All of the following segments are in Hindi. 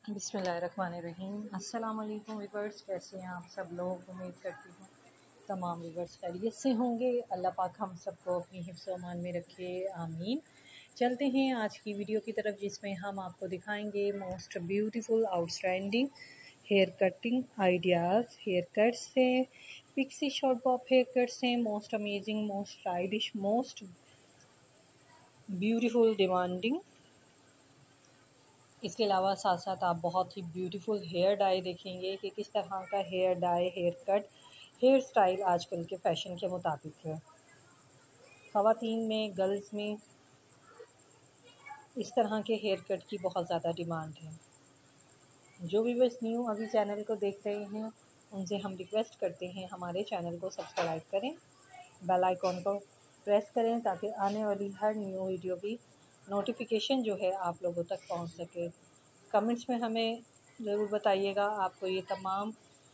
बिस्मिल्लाहिर्रहमानिर्रहीम। अस्सलाम वालेकुम व्यूअर्स, कैसे हैं आप सब लोग। उम्मीद करती हूँ तमाम व्यूअर्स खैरियत से होंगे। अल्लाह पाक हम सबको अपनी हिफ्ज़ व अमान में रखे, आमीन। चलते हैं आज की वीडियो की तरफ, जिसमें हम आपको दिखाएंगे most beautiful outstanding hair cutting ideas. Hair cuts से pixie short bob hair cuts हैं, most amazing, most stylish, most beautiful, demanding. इसके अलावा साथ साथ आप बहुत ही ब्यूटीफुल हेयर डाई देखेंगे कि किस तरह का hair dye, hair cut, hair style आजकल के फैशन के मुताबिक है। ख़वातीन में, गर्ल्स में इस तरह के हेयर कट की बहुत ज़्यादा डिमांड है। जो भी बस न्यू अभी चैनल को देख रहे हैं, उनसे हम रिक्वेस्ट करते हैं हमारे चैनल को सब्सक्राइब करें, बेल आइकॉन को प्रेस करें, ताकि आने वाली हर न्यू वीडियो की नोटिफिकेशन जो है आप लोगों तक पहुंच सके। कमेंट्स में हमें ज़रूर बताइएगा आपको ये तमाम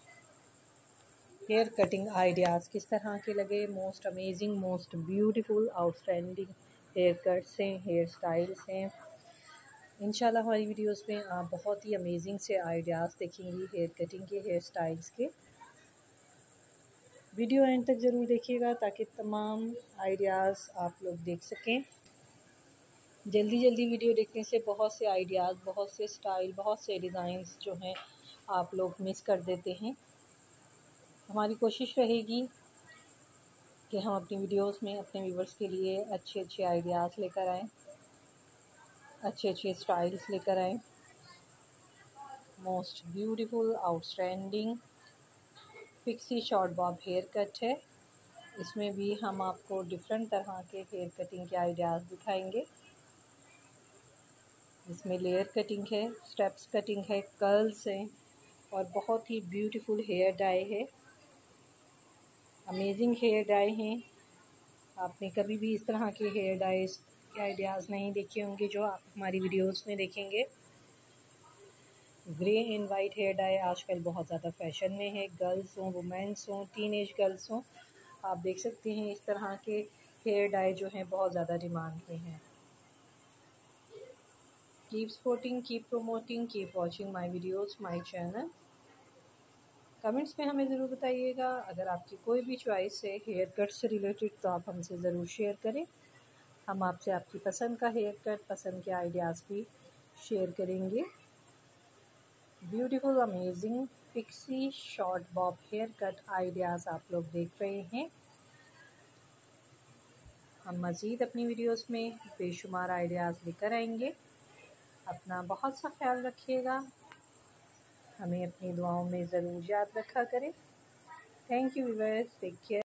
हेयर कटिंग आइडियाज़ किस तरह के लगे। Most amazing, most beautiful, outstanding hair cuts हैं, हेयर स्टाइल्स हैं। इंशाल्लाह हमारी वीडियोस में आप बहुत ही अमेजिंग से आइडियाज़ देखेंगी हेयर कटिंग के, हेयर स्टाइल्स के। वीडियो एंड तक ज़रूर देखिएगा ताकि तमाम आइडियाज़ आप लोग देख सकें। जल्दी वीडियो देखने से बहुत से आइडियाज़, बहुत से स्टाइल, बहुत से डिज़ाइंस जो हैं आप लोग मिस कर देते हैं। हमारी कोशिश रहेगी कि हम अपनी वीडियोस में अपने व्यूवर्स के लिए अच्छे अच्छे आइडियाज़ लेकर आएँ, अच्छे अच्छे स्टाइल्स लेकर आएँ। Most beautiful, outstanding pixie short bob hair cut है। इसमें भी हम आपको डिफरेंट तरह के हेयर कटिंग के आइडियाज़ दिखाएंगे। इसमें लेयर कटिंग है, स्टेप्स कटिंग है, कर्ल्स हैं और बहुत ही ब्यूटीफुल हेयर डाई है। अमेजिंग हेयर डाई हैं। आपने कभी भी इस तरह के हेयर डाइज के आइडियाज़ नहीं देखे होंगे जो आप हमारी वीडियोस में देखेंगे। Grey and white hair dye आजकल बहुत ज़्यादा फैशन में है। गर्ल्स हों, वुमेन्स हों, टीनेज गर्ल्स हों, आप देख सकते हैं इस तरह के हेयर डाई जो हैं बहुत ज़्यादा डिमांड में हैं। Keep supporting, keep promoting, keep watching my videos, my channel. Comments में हमें ज़रूर बताइएगा अगर आपकी कोई भी चॉइस है हेयर कट से रिलेटेड, तो आप हमसे ज़रूर शेयर करें। हम आपसे आपकी पसंद का हेयर कट, पसंद के आइडियाज़ भी शेयर करेंगे। Beautiful, amazing pixie short bob hair cut ideas आप लोग देख रहे हैं। हम मज़ीद अपनी वीडियोस में बेशुमार आइडियाज़ लेकर आएंगे। अपना बहुत सा ख्याल रखिएगा, हमें अपनी दुआओं में ज़रूर याद रखा करें। Thank you viewers, take care.